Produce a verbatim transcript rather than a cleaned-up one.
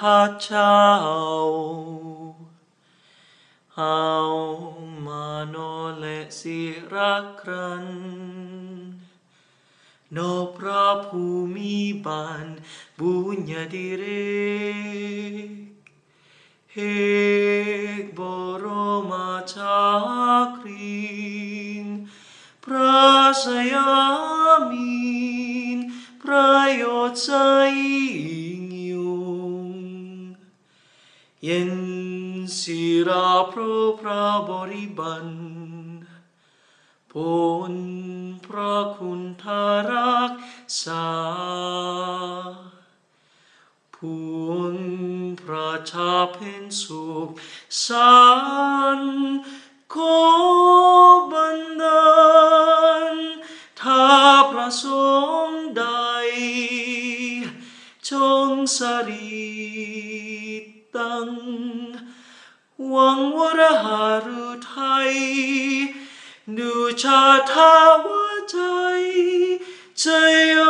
ข้าเจ้าเอามาโนและสิรักครันนอพระภูมิบาลบุญญาดิเรกเฮกบรมาชาครีนพระสยามีนพระโยชน์ใจยุงเย็นศิราพระพระบริบันผลพระคุณทารักษาพวงพระชาเพ็ญสุขสันต์ขอบันดาลถ้าพระสงฆ์ใดจงสรีตังหวังวรหาฤทัยดูชาทาวใจใจโย